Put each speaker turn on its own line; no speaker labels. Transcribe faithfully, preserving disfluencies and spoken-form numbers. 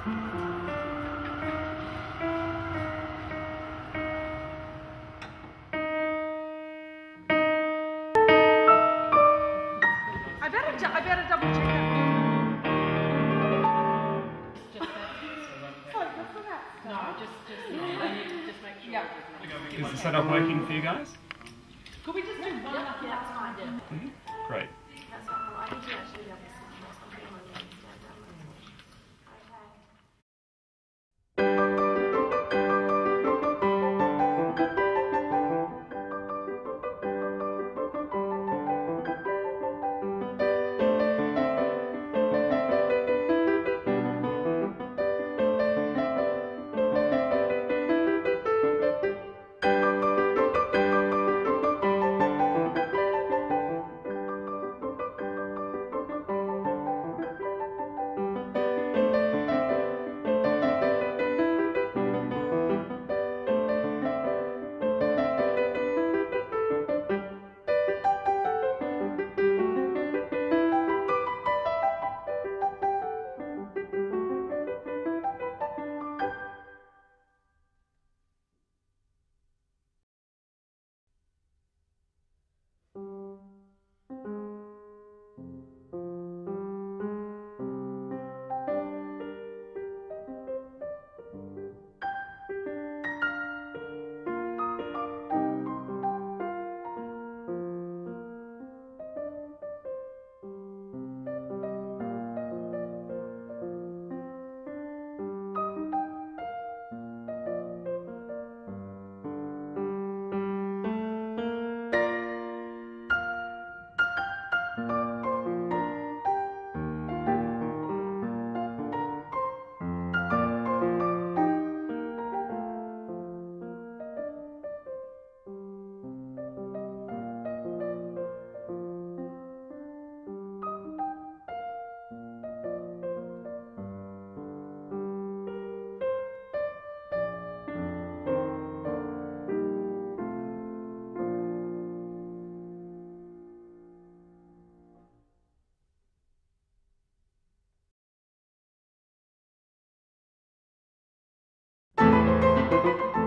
I better, I better double check that.
Just that.
Sorry, what's for that?
No, just, just, just make sure.
Yeah.
Is the setup working for you guys?
Could we just do one?
Yeah, that's fine.
Yeah.
Mm-hmm. Great.
That's fine. I think you actually have something on the stand down.
Thank you.